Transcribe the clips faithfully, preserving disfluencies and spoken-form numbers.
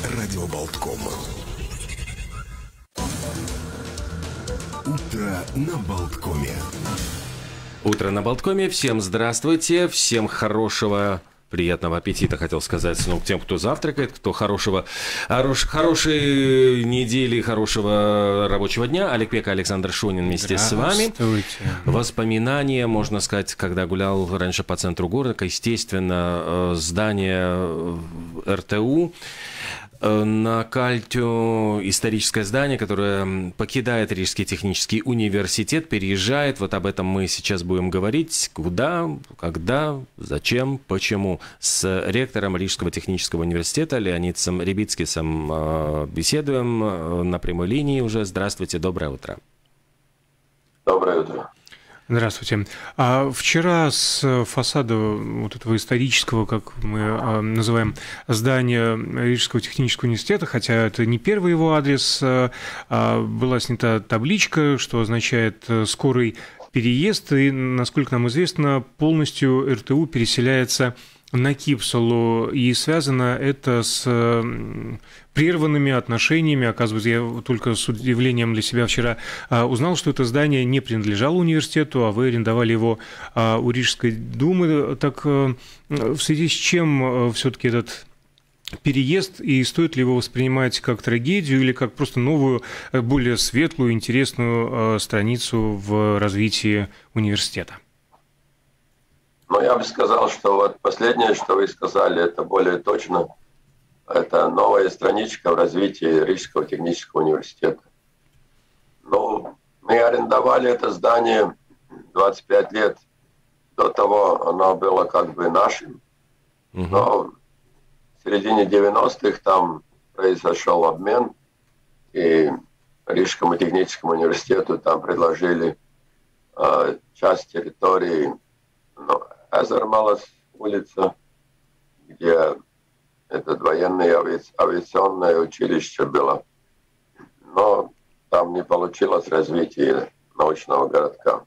Радио Болтком. Утро на Болткоме. Утро на Болткоме. Всем здравствуйте, всем хорошего, приятного аппетита, хотел сказать, ну, тем, кто завтракает, кто хорошего, хорош, хорошей недели, хорошего рабочего дня. Олег Пека, Александр Шунин вместе с вами. Воспоминания, можно сказать, когда гулял раньше по центру города, естественно, здание эр тэ у. На Кальтю историческое здание, которое покидает Рижский технический университет, переезжает. Вот об этом мы сейчас будем говорить. Куда, когда, зачем, почему. С ректором Рижского технического университета Леонидом Рибицкисом беседуем на прямой линии уже. Здравствуйте, доброе утро. Доброе утро. Здравствуйте. А вчера с фасада вот этого исторического, как мы а, называем, здания Рижского технического университета, хотя это не первый его адрес, а, была снята табличка, что означает «скорый переезд», и, насколько нам известно, полностью эр тэ у переселяется на Кипсалу, и связано это с прерванными отношениями. Оказывается, я только с удивлением для себя вчера узнал, что это здание не принадлежало университету, а вы арендовали его у Рижской думы. Так в связи с чем все-таки этот переезд, и стоит ли его воспринимать как трагедию или как просто новую, более светлую, интересную страницу в развитии университета? Ну, я бы сказал, что вот последнее, что вы сказали, это более точно. Это новая страничка в развитии Рижского технического университета. Ну, мы арендовали это здание двадцать пять лет. До того оно было как бы нашим. Но в середине девяностых там произошел обмен, и Рижскому техническому университету там предложили э, часть территории, ну, Эзермалас улица, где это военное ави... авиационное училище было. Но там не получилось развитие научного городка.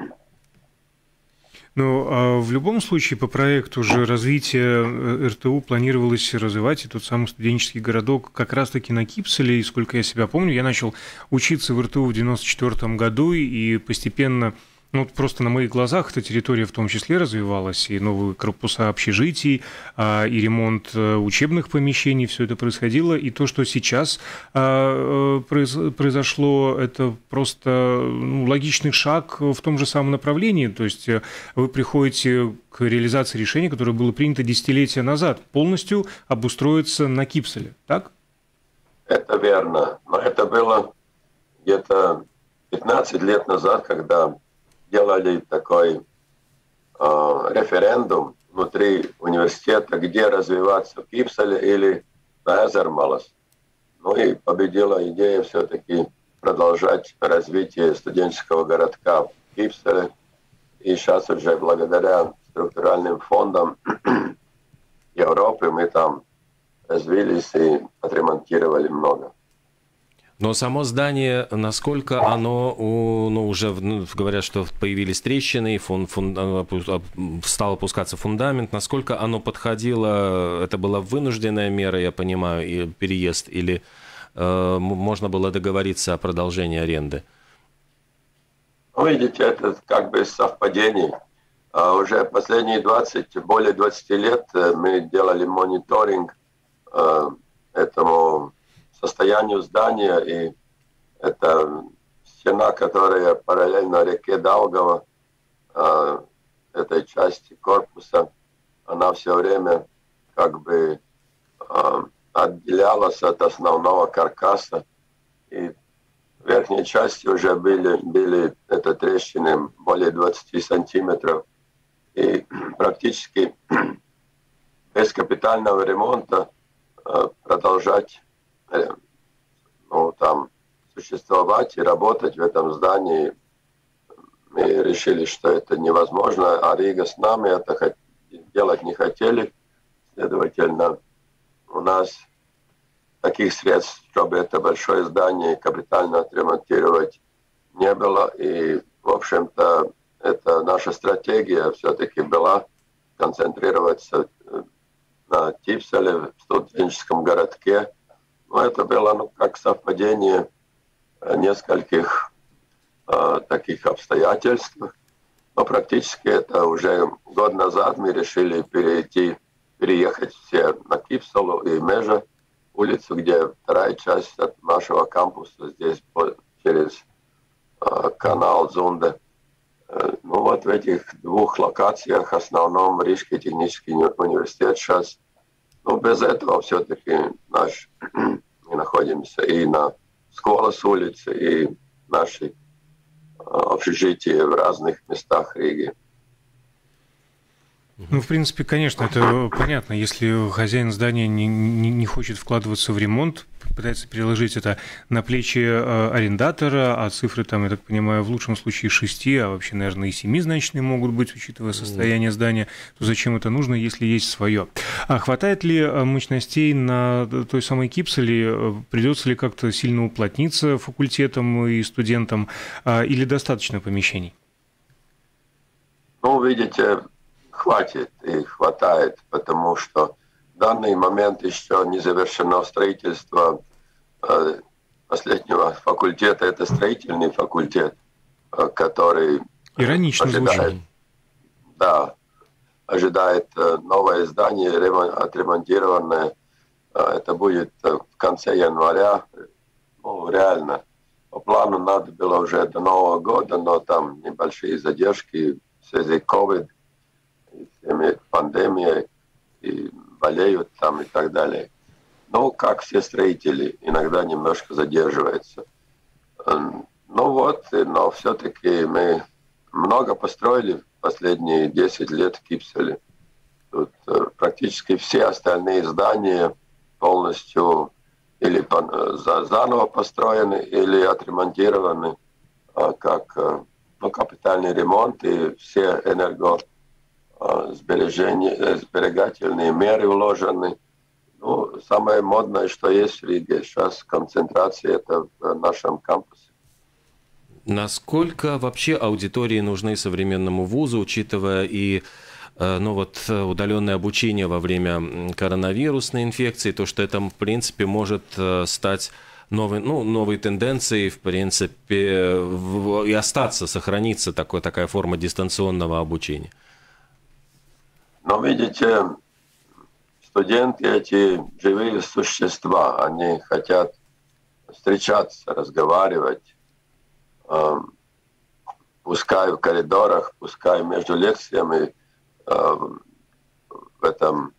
Ну, а в любом случае, по проекту же развития эр тэ у планировалось развивать и тот самый студенческий городок как раз-таки на Кипселе. И сколько я себя помню, я начал учиться в эр тэ у в девяносто четвёртом году, и постепенно... Ну, вот просто на моих глазах эта территория в том числе развивалась, и новые корпуса общежитий, а, и ремонт учебных помещений, все это происходило. И то, что сейчас а, произ, произошло, это просто ну, логичный шаг в том же самом направлении. То есть вы приходите к реализации решения, которое было принято десятилетия назад, полностью обустроиться на Кипселе, так? Это верно. Но это было где-то пятнадцать лет назад, когда делали такой э, референдум внутри университета, где развиваться, в Кипселе или на Эзермалас. Ну и победила идея все-таки продолжать развитие студенческого городка в Кипселе. И сейчас уже благодаря структуральным фондам Европы мы там развились и отремонтировали много. Но само здание, насколько оно, ну, уже ну, говорят, что появились трещины, фун, фун, стал опускаться фундамент, насколько оно подходило, это была вынужденная мера, я понимаю, и переезд, или э, можно было договориться о продолжении аренды? Ну, видите, это как бы совпадение. А уже последние двадцать, более двадцати лет мы делали мониторинг э, этому состоянию здания, и это стена, которая параллельно реке Даугава, э, этой части корпуса, она все время как бы э, отделялась от основного каркаса, и в верхней части уже были, были это трещины более двадцати сантиметров, и практически без капитального ремонта э, продолжать ну, там, существовать и работать в этом здании. Мы решили, что это невозможно, а Рига с нами это делать не хотели. Следовательно, у нас таких средств, чтобы это большое здание капитально отремонтировать, не было. И, в общем-то, это наша стратегия все-таки была концентрироваться на Кипселе, в студенческом городке, Но это было ну, как совпадение нескольких э, таких обстоятельств. Но практически это уже год назад мы решили перейти, переехать все на Кипсолу и Межа, улицу, где вторая часть от нашего кампуса, здесь по, через э, канал Зунда. Э, ну вот в этих двух локациях, в основном Рижский технический университет сейчас. Но без этого все-таки наш, мы находимся и на школе с улицы, и наши общежития в разных местах Риги. Ну, в принципе, конечно, это понятно. Если хозяин здания не, не, не хочет вкладываться в ремонт, пытается переложить это на плечи арендатора, а цифры там, я так понимаю, в лучшем случае шести, а вообще, наверное, и семизначные могут быть, учитывая состояние здания, то зачем это нужно, если есть свое? А хватает ли мощностей на той самой Кипсоле? Придется ли как-то сильно уплотниться факультетам и студентам, или достаточно помещений? Ну, видите, хватит и хватает, потому что в данный момент еще не завершено строительство э, последнего факультета. Это строительный факультет, э, который Иронично ожидает, звучит. Да, ожидает э, новое здание, ремон, отремонтированное. Э, это будет э, в конце января. Ну, реально, по плану надо было уже до Нового года, но там небольшие задержки в связи с ковид. Всеми пандемией, и болеют там и так далее. Ну, как все строители, иногда немножко задерживается. Ну вот, но все-таки мы много построили в последние десять лет в Кипсоле. Тут практически все остальные здания полностью или заново построены, или отремонтированы, как ну, капитальный ремонт, и все энерго Сбережения, сберегательные меры уложены. Ну, самое модное, что есть в Риге, сейчас концентрация это в нашем кампусе. Насколько вообще аудитории нужны современному вузу, учитывая и ну, вот, удаленное обучение во время коронавирусной инфекции, то, что это, в принципе, может стать новой, ну, новой тенденцией, в принципе, и остаться, сохраниться такой, такая форма дистанционного обучения? Но видите, студенты эти живые существа, они хотят встречаться, разговаривать, э, пускай в коридорах, пускай между лекциями э, в этом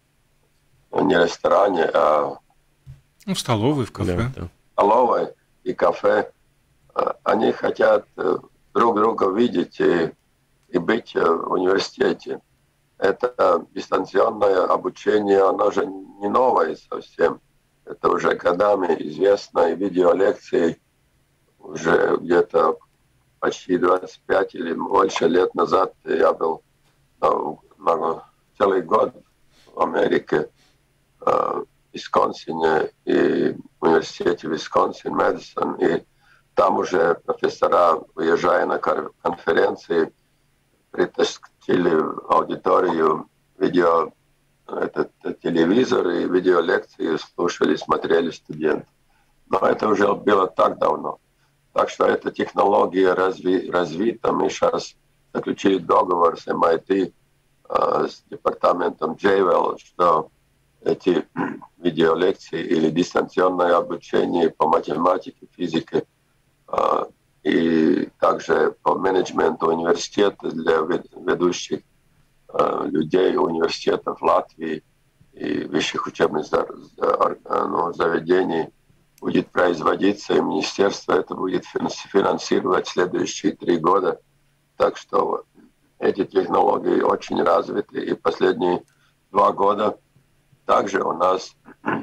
не ресторане, а ну, в столовой, в кафе. Да, да. Столовой и кафе. Э, они хотят э, друг друга видеть и, и быть э, в университете. Это дистанционное обучение, оно же не новое совсем. Это уже годами известно, и видеолекции уже где-то почти двадцать пять или больше лет назад я был на, на целый год в Америке, э, в Висконсине и в университете Висконсин, Мэдисон, и там уже профессора, уезжая на конференции, притащили в аудиторию видео, этот, телевизор и видеолекции слушали, смотрели студенты. Но это уже было так давно. Так что эта технология разви, развита. Мы сейчас заключили договор с эм ай ти, э, с департаментом Джейвелл, что эти видеолекции или дистанционное обучение по математике, физике э, и также по менеджменту университета для ведущих э, людей университетов Латвии и высших учебных ну, заведений будет производиться, и министерство это будет финансировать следующие три года. Так что эти технологии очень развиты, и последние два года также у нас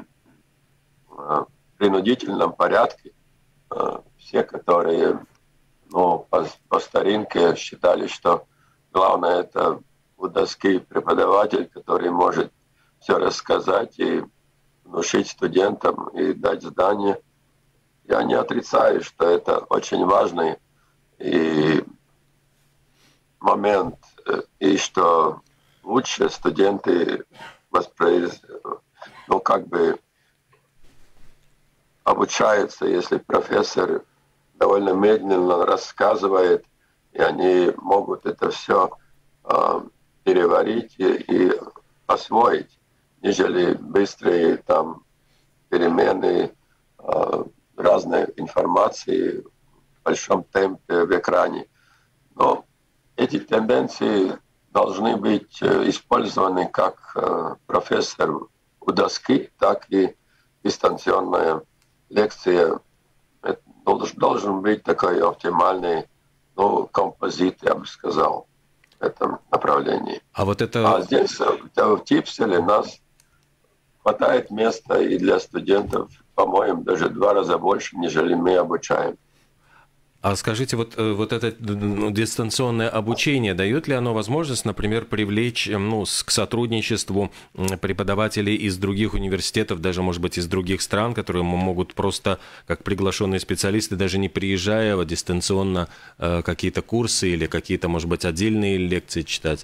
в принудительном порядке все, которые ну, по, по старинке считали, что главное это у доски преподаватель, который может все рассказать и внушить студентам и дать задание. Я не отрицаю, что это очень важный и момент, и что лучше студенты воспроиз... ну, как бы обучается, если профессор довольно медленно рассказывает, и они могут это все э, переварить и, и освоить, нежели быстрые там перемены э, разной информации в большом темпе в экране. Но эти тенденции должны быть использованы как э, профессор у доски, так и дистанционная лекция. Это должен, должен быть такой оптимальный, ну, композит, я бы сказал, в этом направлении. А вот это... А здесь, в Типселе, нас хватает места и для студентов, по-моему, даже два раза больше, нежели мы обучаем. А скажите, вот, вот это ну, дистанционное обучение, дает ли оно возможность, например, привлечь ну, к сотрудничеству преподавателей из других университетов, даже, может быть, из других стран, которые могут просто, как приглашенные специалисты, даже не приезжая, вот, дистанционно э, какие-то курсы или какие-то, может быть, отдельные лекции читать?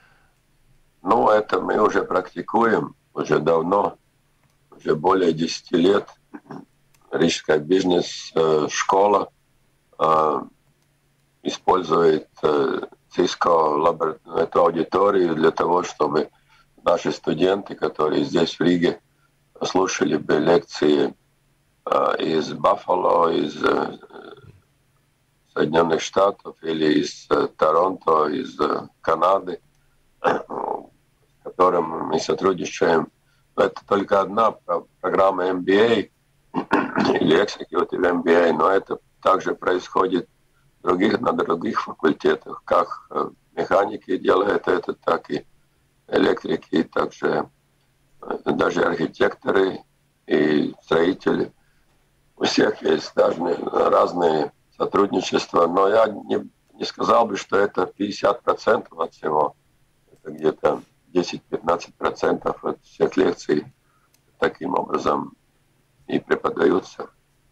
Ну, это мы уже практикуем, уже давно, уже более десяти лет. Рижская бизнес-школа Uh, использует uh, Cisco эту аудиторию для того, чтобы наши студенты, которые здесь в Риге, слушали бы лекции uh, из Баффало, из uh, Соединенных Штатов или из uh, Торонто, из uh, Канады, uh, с которым мы сотрудничаем. Но это только одна программа эм би эй или Executive эм би эй, но это также происходит других, на других факультетах, как механики делают это, так и электрики, также даже архитекторы и строители. У всех есть даже разные сотрудничества, но я не, не сказал бы, что это пятьдесят процентов от всего. Это где-то десять-пятнадцать процентов от всех лекций таким образом и преподаются.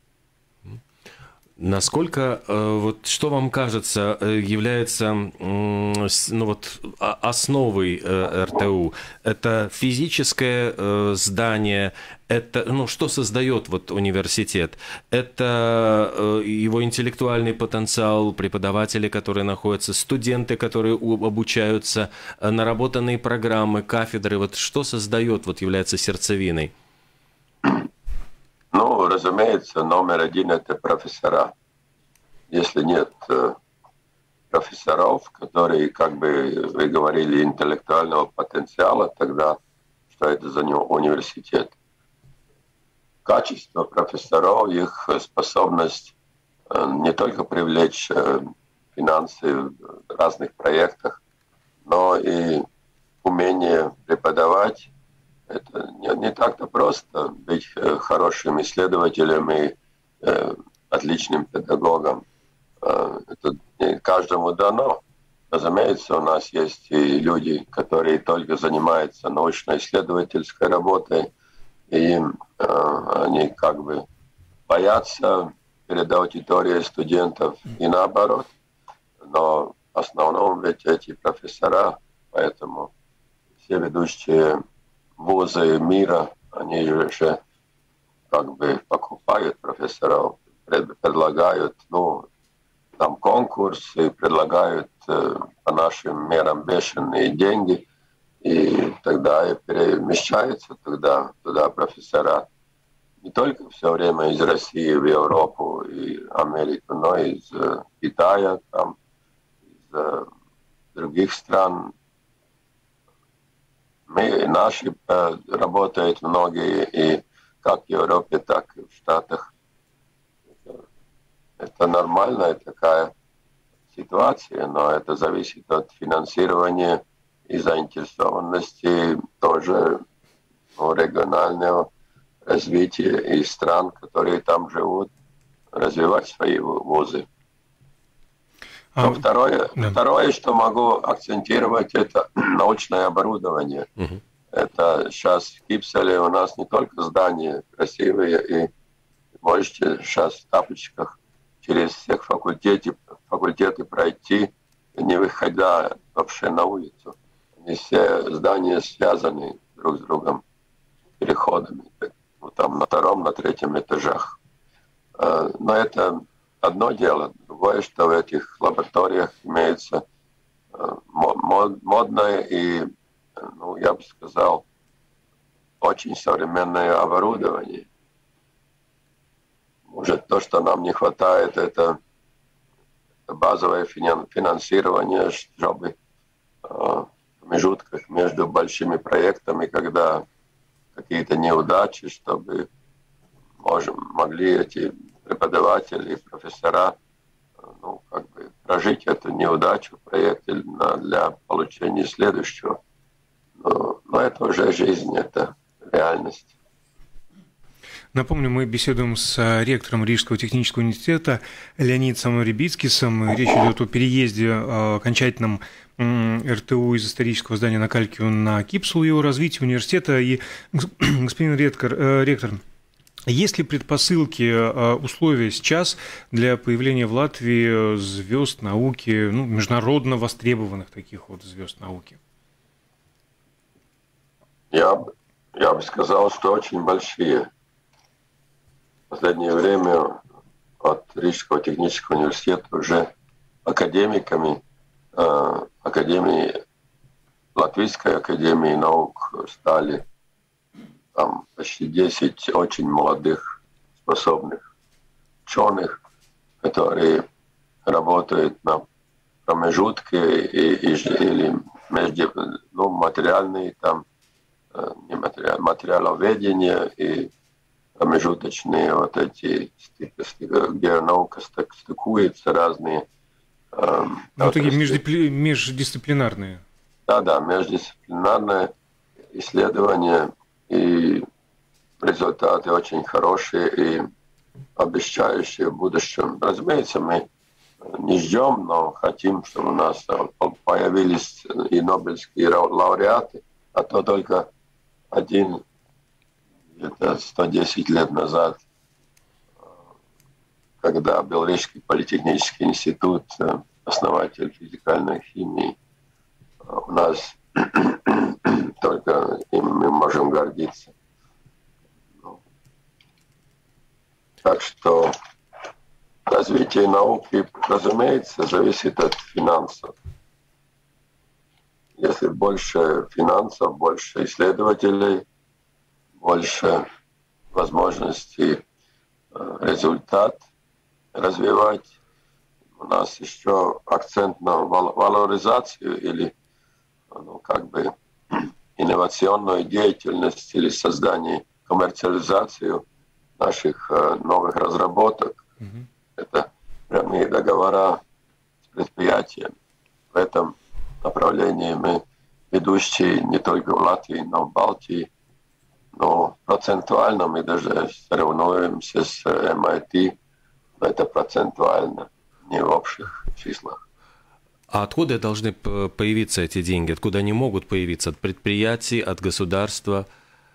Насколько, вот, что вам кажется, является ну, вот, основой эр тэ у? Это физическое здание, это, ну, что создает вот, университет? Это его интеллектуальный потенциал, преподаватели, которые находятся, студенты, которые обучаются, наработанные программы, кафедры. Вот, что создает, вот, является сердцевиной? Ну, разумеется, номер один – это профессора. Если нет э, профессоров, которые, как бы вы говорили, интеллектуального потенциала, тогда что это за университет? Качество профессоров, их способность э, не только привлечь э, финансы в разных проектах, но и умение преподавать. Это не, не так-то просто быть э, хорошим исследователем и э, отличным педагогом. Э, это не каждому дано. Разумеется, у нас есть и люди, которые только занимаются научно-исследовательской работой, и э, они как бы боятся перед аудиторией студентов и наоборот. Но в основном ведь эти профессора, поэтому все ведущие вузы мира, они же как бы покупают профессоров, предлагают, ну, там конкурсы, предлагают э, по нашим мерам бешеные деньги, и тогда и перемещаются тогда туда профессора. Не только все время из России в Европу и Америку, но и из э, Китая, там, из э, других стран. Мы, наши э, работают многие и как в Европе, так и в Штатах. Это, это нормальная такая ситуация, но это зависит от финансирования и заинтересованности тоже ну, регионального развития и стран, которые там живут, развивать свои вузы. А, Но второе, да. второе, что могу акцентировать, это научное оборудование. Uh-huh. Это сейчас в Кипселе у нас не только здания красивые, и можете сейчас в тапочках через всех факультеты, факультеты пройти, не выходя вообще на улицу. Они все здания связаны друг с другом переходами. Вот там на втором, на третьем этажах. Но это одно дело. Другое, что в этих лабораториях имеется модное и, ну, я бы сказал, очень современное оборудование. Может, то, что нам не хватает, это базовое финансирование, чтобы в промежутках между большими проектами, когда какие-то неудачи, чтобы можем, могли эти преподаватели, профессора, ну, как бы прожить эту неудачу в проекте для получения следующего. Но, но это уже жизнь, это реальность. Напомню, мы беседуем с ректором Рижского технического университета Леонидом Рибицкисом. Речь идет о переезде окончательном эр тэ у из исторического здания на Калькию на Кипсул, его развитие университета. И, господин ректор, ректор, есть ли предпосылки, условия сейчас для появления в Латвии звезд науки, ну, международно востребованных таких вот звезд науки? Я, я бы сказал, что очень большие. В последнее время от Рижского технического университета уже академиками, э, академии, Латвийской академии наук стали там почти десять очень молодых, способных ученых, которые работают на промежутке и, и, или между, ну, материальные, там, не материал, материаловедение и промежуточные вот эти, где наука стыкуется, разные. Э, ну, такие междипли... междисциплинарные. Да, да, междисциплинарное исследование, и результаты очень хорошие и обещающие в будущем. Разумеется, мы не ждем, но хотим, чтобы у нас появились и нобелевские лауреаты, а то только один где-то сто десять лет назад, когда был Рижский политехнический институт, основатель физикальной химии, у нас только им мы можем гордиться. Так что развитие науки, разумеется, зависит от финансов. Если больше финансов, больше исследователей, больше возможностей результат развивать. У нас еще акцент на валоризацию или, ну, как бы инновационную деятельность или создание, коммерциализацию наших новых разработок. Mm-hmm. Это прямые договора с предприятиями. В этом направлении мы ведущие не только в Латвии, но в Балтии. Но процентуально мы даже соревнуемся с эм ай ти, но это процентуально, не в общих числах. А откуда должны появиться эти деньги? Откуда они могут появиться? От предприятий, от государства?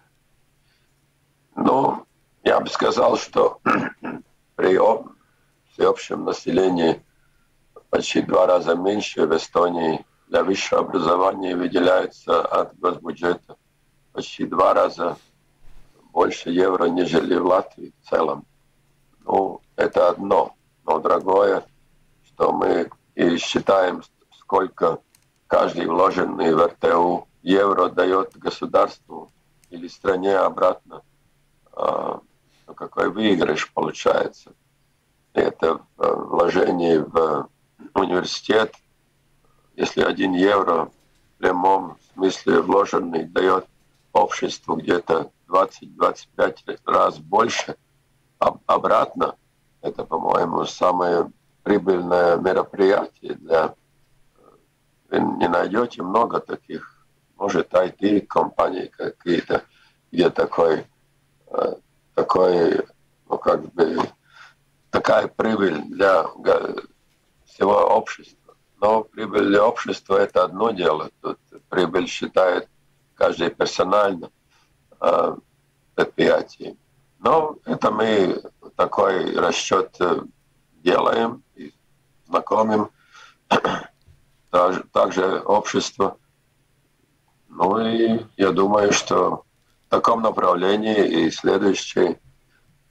Ну, я бы сказал, что при всеобщем населении почти два раза меньше в Эстонии для высшего образования выделяется от госбюджета. Почти два раза больше евро, нежели в Латвии в целом. Ну, это одно. Но другое, что мы и считаем, сколько каждый вложенный в эр тэ у евро дает государству или стране обратно. А, ну, какой выигрыш получается. Это вложение в университет. Если один евро в прямом смысле вложенный дает обществу где-то двадцать-двадцать пять раз больше, а обратно, это, по-моему, самое прибыльное мероприятие для... Вы не найдете много таких, может, ай ти-компаний какие-то, где такой, такой, ну, как бы, такая прибыль для всего общества. Но прибыль для общества – это одно дело. Тут прибыль считает каждый персонально э, предприятие. Но это мы такой расчет делаем и знакомим также, также общество. Ну и я думаю, что в таком направлении и следующий э,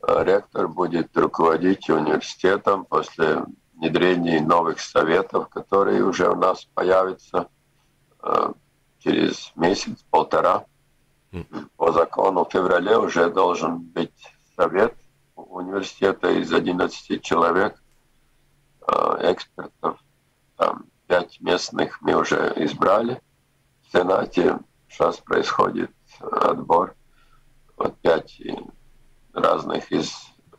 Ректор будет руководить университетом после внедрения новых советов, которые уже у нас появятся через месяц-полтора. По закону в феврале уже должен быть совет университета из одиннадцати человек, экспертов. Там пять местных мы уже избрали. В Сенате сейчас происходит отбор. Вот пять разных из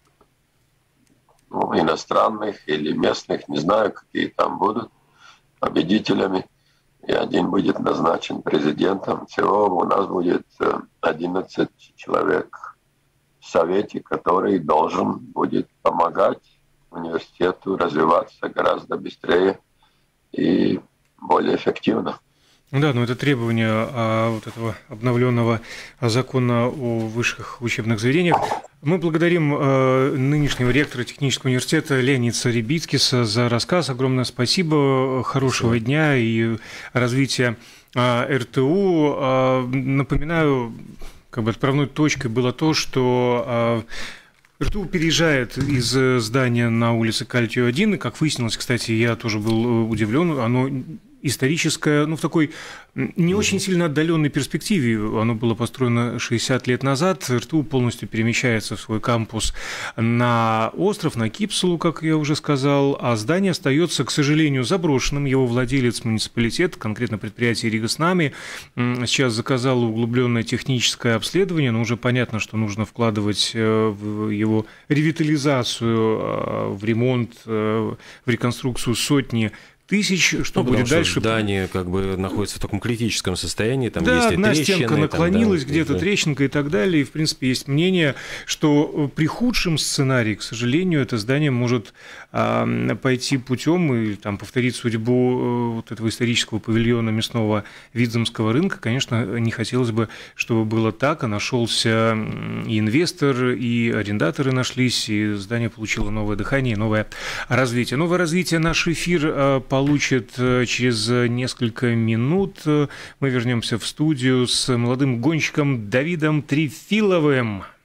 ну, иностранных или местных, не знаю, какие там будут победителями. И один будет назначен президентом. Всего у нас будет одиннадцать человек в Совете, который должен будет помогать университету развиваться гораздо быстрее и более эффективно. Да, но это требование а, вот этого обновленного закона о высших учебных заведениях. Мы благодарим а, нынешнего ректора технического университета Леонида Рибицкиса за рассказ. Огромное спасибо, хорошего спасибо. Дня и развития а, эр тэ у. А, напоминаю, как бы отправной точкой было то, что а, эр тэ у переезжает из здания на улице Кальтио один, и, как выяснилось, кстати, я тоже был удивлен, оно историческое, ну, в такой не очень сильно отдаленной перспективе. Оно было построено шестьдесят лет назад. эр тэ у полностью перемещается в свой кампус на остров, на Кипсулу, как я уже сказал, а здание остается, к сожалению, заброшенным. Его владелец муниципалитет, конкретно предприятие «Рига с нами», сейчас заказал углубленное техническое обследование, но уже понятно, что нужно вкладывать в его ревитализацию, в ремонт, в реконструкцию сотни тысяч, что ну, будет дальше. Здание как бы находится в таком критическом состоянии, там да, есть и одна трещины. Стенка наклонилась, там, да, где-то да. трещинка и так далее. И, в принципе, есть мнение, что при худшем сценарии, к сожалению, это здание может а, пойти путем и там, повторить судьбу вот этого исторического павильона мясного Видземского рынка. Конечно, не хотелось бы, чтобы было так, а нашелся и инвестор, и арендаторы нашлись, и здание получило новое дыхание, новое развитие. Новое развитие наш эфир по получит через несколько минут. Мы вернемся в студию с молодым гонщиком Давидом Трифиловым.